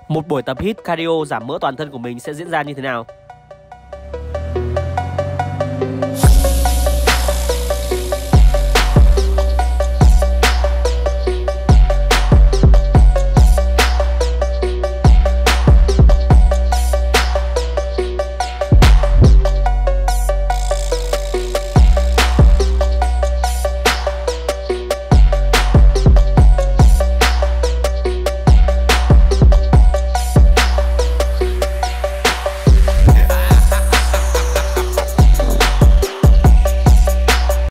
Một buổi tập hít cardio giảm mỡ toàn thân của mình sẽ diễn ra như thế nào?